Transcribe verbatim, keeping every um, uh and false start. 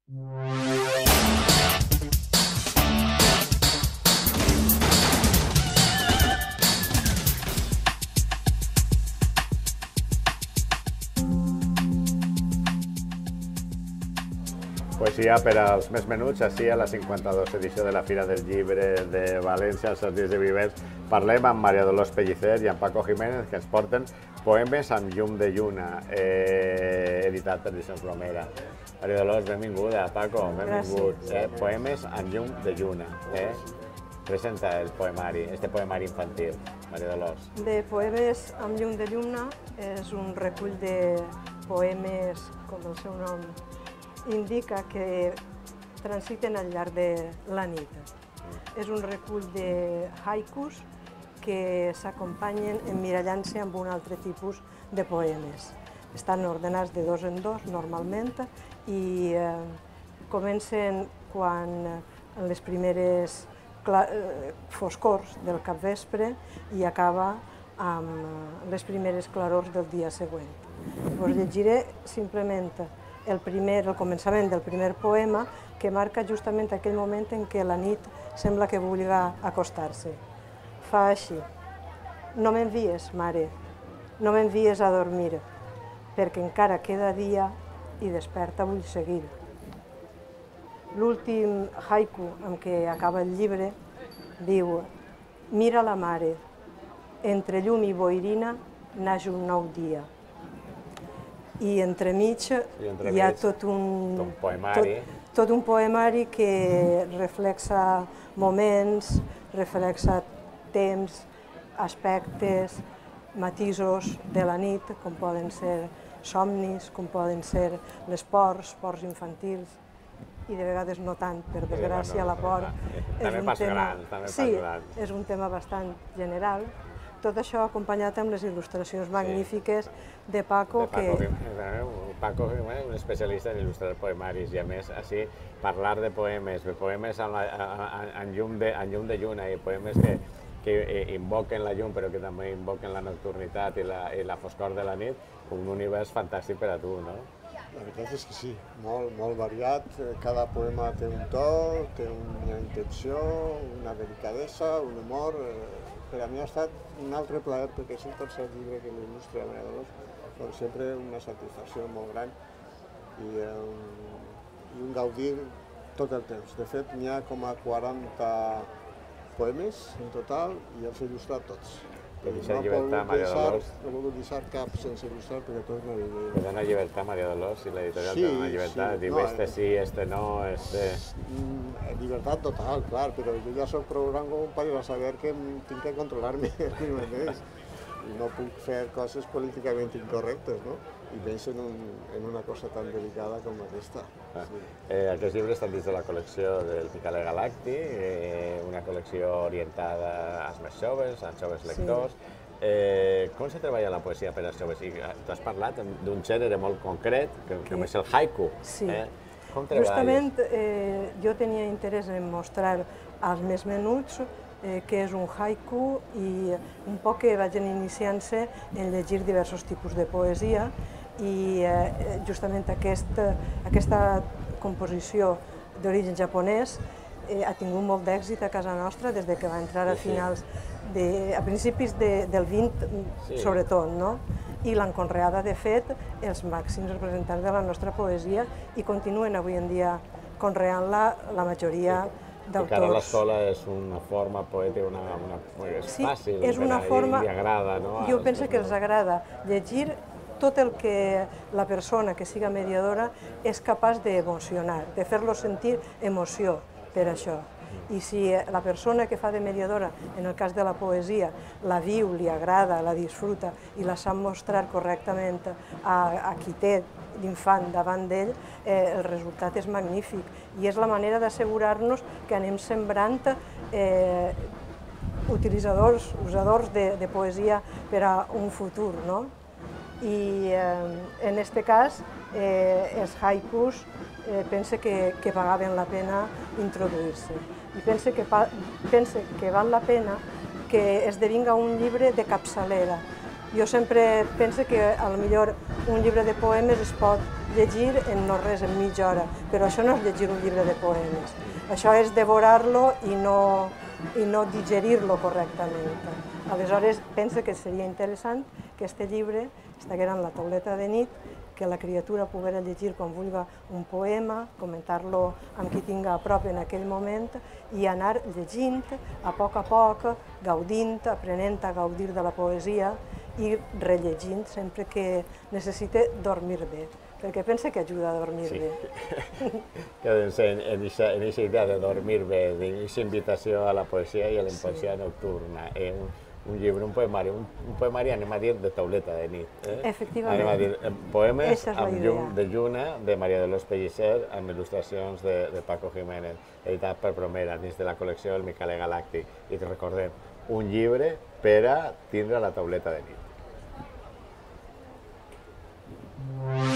Poesia per als més menuts, així a la cinquanta-dos edició de la Fira del Llibre de València, als seus dies de vivents. Parlem amb Maria Dolors Pellicer i amb Paco Jiménez, que ens porten Poemes amb llum de lluna, eh, editat per Edicions Bromera. Maria Dolors, benvinguda. Paco, benvingut. Eh, Poemes amb llum de lluna. Eh? Presenta el poemari, este poemari infantil, Maria Dolors. Bé, Poemes amb llum de lluna és un recull de poemes, com el seu nom indica, que transiten al llarg de la nit. És un recull de haikus que s'acompanyen emmirallant-se amb un altre tipus de poemes. Estan ordenats de dos en dos, normalment, i eh, comencen quan en les primeres foscors del capvespre i acaba amb les primeres clarors del dia següent. Us llegiré simplement el, primer, el començament del primer poema, que marca justament aquell moment en què la nit sembla que vulgui acostar-se. Fa així: no m'envies, mare, no m'envies a dormir, perquè encara queda dia i desperta vull seguir. L'últim haiku amb què acaba el llibre diu: mira la mare, entre llum i boirina naix un nou dia. I entremig hi ha tot un, tot, tot un poemari que reflexa moments, reflexa temps, aspectes, matisos de la nit, com poden ser somnis, com poden ser les pors, pors infantils, i de vegades no tant, per desgràcia, la por és un tema, sí, és un tema bastant general. Tot això acompanyat amb les il·lustracions magnífiques de Paco. Paco és un especialista en il·lustrar poemaris i, a més, així, parlar de poemes, de poemes en llum de lluna i poemes que invoquen la llum però que també invoquen la nocturnitat i la foscor de la nit, un univers fantàstic per a tu, no? La veritat és que sí, molt variat. Cada poema té un to, té una intenció, una delicadesa, un humor. Per a mi ha estat un altre plaer, perquè és el tercer llibre que l'il·lustra Maria Dolors, doncs sempre una satisfacció molt gran i un gaudir tot el temps. De fet, n'hi ha com a quaranta poemes en total i els he il·lustrat tots. Que deixa llibertat, Maria Dolors. No he volgut deixar cap sense il·lustrar perquè tots m'havien... Que dona llibertat, Maria Dolors, i l'editorial te dona llibertat. Diu, este sí, este no, este... Llibertat total, clar, però jo ja soc prou gran com per saber que tinc que controlar-me a mi mateix. I no puc fer coses políticament incorrectes, no? I menys en una cosa tan delicada com aquesta. Aquests llibres estan dins de la col·lecció del Picale Galacti, una col·lecció orientada als més joves, als joves lectors. Com se treballa la poesia per als joves? Tu has parlat d'un gènere molt concret, com és el haiku. Sí. Justament jo tenia interès en mostrar als més menuts què és un haiku i un poc que vagin iniciant-se en llegir diversos tipus de poesia i justament aquesta composició d'origen japonès ha tingut molt d'èxit a casa nostra des que va entrar a finals, a principis del vint sobretot, no? I l'han conreada, de fet, els màxims representants de la nostra poesia i continuen avui en dia conreant-la la majoria d'autors. I que ara l'escola és una forma poètica, és fàcil, i agrada, no? Jo penso que els agrada llegir tot el que la persona que siga mediadora és capaç d'emocionar, de fer-lo sentir emoció per això. I si la persona que fa de mediadora, en el cas de la poesia, la viu, li agrada, la disfruta i la sap mostrar correctament a qui té l'infant davant d'ell, el resultat és magnífic. I és la manera d'assegurar-nos que anem sembrant utilitzadors, usadors de poesia per a un futur, no? I en aquest cas, els haikus pense que pagaven la pena introduir-se. I pense que val la pena que esdevinga un llibre de capçalera, Jo sempre penso que a lo millor un llibre de poemes es pot llegir en no res, en mitja hora, però això no és llegir un llibre de poemes. Això és devorar-lo i no, i no digerir-lo correctament. Aleshores, penso que seria interessant que aquest llibre estigués en la tauleta de nit, que la criatura poguera llegir quan vulgui un poema, comentar-lo amb qui tinga a prop en aquell moment i anar llegint a poc a poc, gaudint, aprenent a gaudir de la poesia i rellegint sempre que necessite dormir bé, perquè pensa que ajuda a dormir Sí. bé. Quédense en aquesta idea de dormir bé, d'aquesta invitació a la poesia i a la poesia nocturna. Eh? Un, un llibre, un poemari, un, un poemari, anem a dir, de tauleta de nit. Eh? Efectivament. Anem a dir eh, poemes Esa és la amb idea. llum de lluna de María Dolors Pellicer, amb il·lustracions de, de Paco Jiménez, editat per Promera, dins de la col·lecció del Micale Galàctic. I recordem, un llibre per a tindre a la tauleta de nit.